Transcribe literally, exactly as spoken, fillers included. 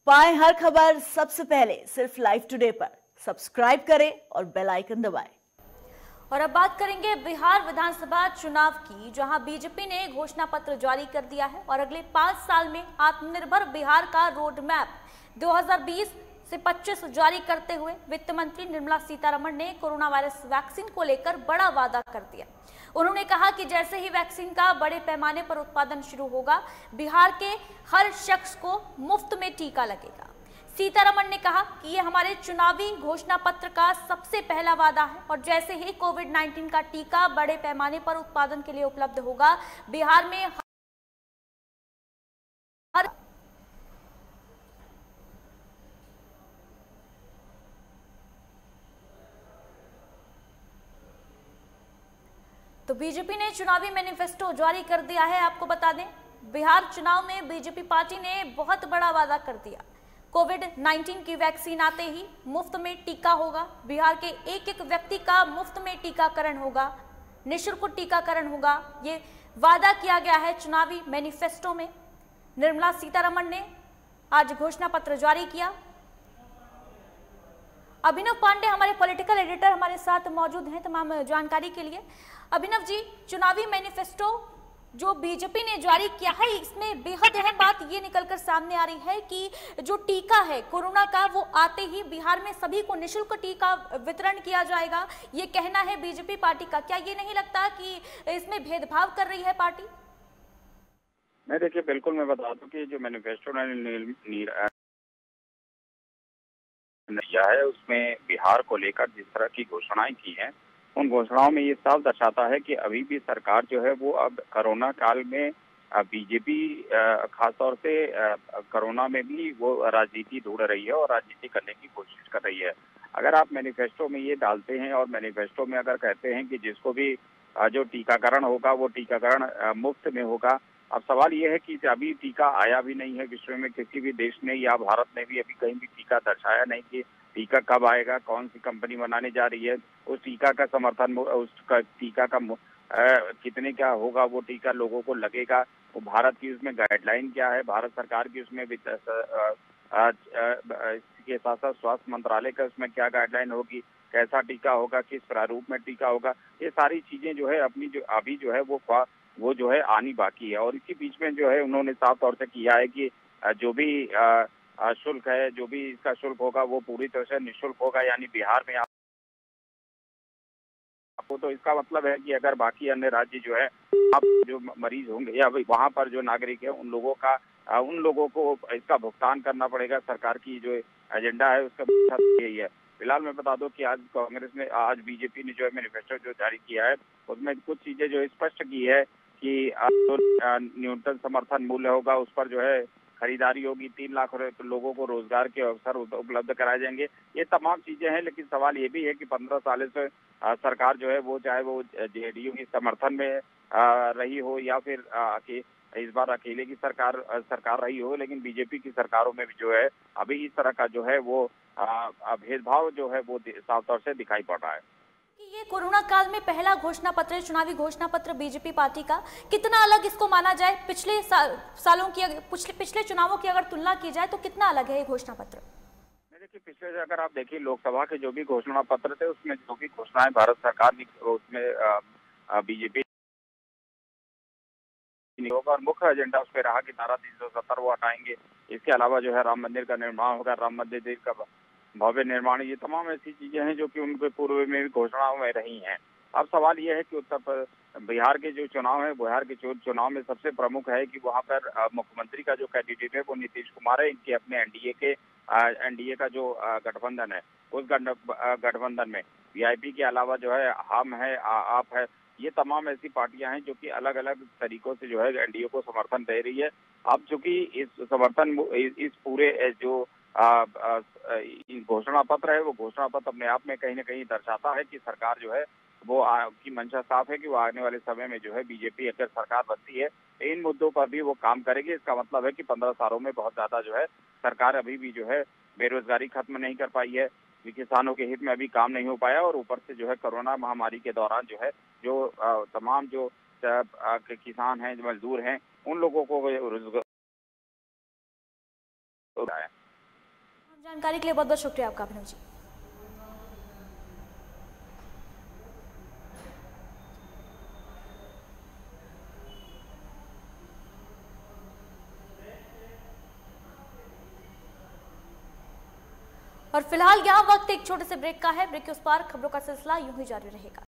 पाएं हर खबर सबसे पहले सिर्फ लाइव टुडे पर। सब्सक्राइब करें और बेल आइकन दबाएं। और अब बात करेंगे बिहार विधानसभा चुनाव की, जहां बीजेपी ने घोषणा पत्र जारी कर दिया है और अगले पांच साल में आत्मनिर्भर बिहार का रोड मैप दो हज़ार बीस से पच्चीस जारी करते हुए वित्त मंत्री निर्मला सीतारमण ने कोरोना वायरस वैक्सीन को लेकर बड़ा वादा कर दिया। उन्होंने कहा कि जैसे ही वैक्सीन का बड़े पैमाने पर उत्पादन शुरू होगा, बिहार के हर शख्स को मुफ्त में टीका लगेगा। सीतारमण ने कहा कि ये हमारे चुनावी घोषणा पत्र का सबसे पहला वादा है और जैसे ही कोविड उन्नीस का टीका बड़े पैमाने पर उत्पादन के लिए उपलब्ध होगा, बिहार में हर तो बीजेपी ने चुनावी मैनिफेस्टो जारी कर दिया है। आपको बता दें, बिहार चुनाव में बीजेपी पार्टी ने बहुत बड़ा वादा कर दिया। कोविड उन्नीस की वैक्सीन आते ही मुफ्त में टीका होगा, बिहार के एक एक व्यक्ति का मुफ्त में टीकाकरण होगा, निःशुल्क टीकाकरण होगा। ये वादा किया गया है चुनावी मैनिफेस्टो में। निर्मला सीतारमण ने आज घोषणा पत्र जारी किया। अभिनव पांडे हमारे पॉलिटिकल एडिटर हमारे साथ मौजूद हैं तमाम जानकारी के लिए। अभिनव जी, चुनावी मैनिफेस्टो जो बीजेपी ने जारी किया है, इसमें बेहद अहम बात ये निकलकर सामने आ रही है कि जो टीका है कोरोना का, वो आते ही बिहार में सभी को निःशुल्क टीका वितरण किया जाएगा। ये कहना है बीजेपी पार्टी का। क्या ये नहीं लगता कि इसमें भेदभाव कर रही है पार्टी? नहीं, देखिए, बिल्कुल मैं बता दूं कि जो मैनिफेस्टो ने किया है उसमें बिहार को लेकर जिस तरह की घोषणाएं की हैं, उन घोषणाओं में ये साफ दर्शाता है कि अभी भी सरकार जो है वो अब कोरोना काल में बीजेपी खासतौर से कोरोना में भी वो राजनीति ढूंढ रही है और राजनीति करने की कोशिश कर रही है। अगर आप मैनिफेस्टो में ये डालते हैं और मैनिफेस्टो में अगर कहते हैं कि जिसको भी जो टीकाकरण होगा वो टीकाकरण मुफ्त में होगा, अब सवाल ये है कि अभी टीका आया भी नहीं है विश्व में, किसी भी देश ने या भारत ने भी अभी कहीं भी टीका दर्शाया नहीं कि टीका कब आएगा, कौन सी कंपनी बनाने जा रही है, उस टीका का समर्थन, उस टीका का आ, कितने क्या होगा, वो टीका लोगों को लगेगा, वो भारत की उसमें गाइडलाइन क्या है, भारत सरकार की उसमें इसके साथ साथ स्वास्थ्य मंत्रालय का उसमें क्या गाइडलाइन होगी, कैसा टीका होगा, किस प्रारूप में टीका होगा, ये सारी चीजें जो है अपनी जो अभी जो है वो वो जो है आनी बाकी है। और इसी बीच में जो है उन्होंने साफ तौर से किया है कि जो भी शुल्क है, जो भी इसका शुल्क होगा वो पूरी तरह से निःशुल्क होगा। यानी बिहार में आपको, तो इसका मतलब है कि अगर बाकी अन्य राज्य जो है आप जो मरीज होंगे या वहाँ पर जो नागरिक है उन लोगों का उन लोगों को इसका भुगतान करना पड़ेगा। सरकार की जो एजेंडा है उसका यही है। फिलहाल मैं बता दूं कि आज कांग्रेस ने, आज बीजेपी ने जो है मैनिफेस्टो जो जारी किया है उसमें कुछ चीजें जो स्पष्ट की है कि जो न्यूनतम समर्थन मूल्य होगा उस पर जो है खरीदारी होगी, तीन लाख लोगों को रोजगार के अवसर उपलब्ध कराए जाएंगे। ये तमाम चीजें हैं, लेकिन सवाल ये भी है कि पंद्रह साल से सरकार जो है वो चाहे वो जेडीयू की समर्थन में रही हो या फिर इस बार अकेले की सरकार सरकार रही हो, लेकिन बीजेपी की सरकारों में भी जो है अभी इस तरह का जो है वो भेदभाव जो है वो साफ तौर से दिखाई पड़ रहा है। ये कोरोना काल में पहला घोषणा पत्र, चुनावी घोषणा पत्र बीजेपी पार्टी का, कितना अलग इसको माना जाए? पिछले सा, सालों की पिछले पिछले चुनावों की अगर तुलना की जाए तो कितना अलग है ये घोषणा पत्र? देखिए, पिछले अगर आप देखिए लोकसभा के जो भी घोषणा पत्र थे उसमें जो भी घोषणाएं भारत सरकार की, उसमें बीजेपी होगा और मुख्य एजेंडा उस पर रहा कि धारा तीन सौ सत्तर वो हटाएंगे। इसके अलावा जो है राम मंदिर का निर्माण होगा, राम मंदिर का भव्य निर्माण, ये तमाम ऐसी चीजें हैं जो कि उनके पूर्व में भी घोषणाओं में रही हैं। अब सवाल ये है कि उत्तर बिहार के जो चुनाव है, बिहार के चुनाव में सबसे प्रमुख है कि वहाँ पर मुख्यमंत्री का जो कैंडिडेट है वो नीतीश कुमार है। इनके अपने एनडीए के एनडीए का जो गठबंधन है उस गठबंधन में वीआईपी के अलावा जो है हम है, आप है, ये तमाम ऐसी पार्टियां हैं जो कि अलग अलग तरीकों से जो है एनडीए को समर्थन दे रही है। अब चूंकि इस समर्थन इस पूरे जो घोषणा पत्र है वो घोषणा पत्र अपने आप में कहीं ना कहीं दर्शाता है कि सरकार जो है वो की मंशा साफ है कि वो आने वाले समय में जो है बीजेपी अगर सरकार बनती है इन मुद्दों पर भी वो काम करेगी। इसका मतलब है कि पंद्रह सालों में बहुत ज्यादा जो है सरकार अभी भी जो है बेरोजगारी खत्म नहीं कर पाई है, किसानों के हित में अभी काम नहीं हो पाया और ऊपर से जो है कोरोना महामारी के दौरान जो है जो तमाम जो किसान हैं, जो मजदूर हैं, उन लोगों को रोजगार है। जानकारी के लिए बहुत बहुत शुक्रिया आपका अभिनव जी। और फिलहाल यहाँ वक्त एक छोटे से ब्रेक का है। ब्रेक के उस पार खबरों का सिलसिला यूं ही जारी रहेगा।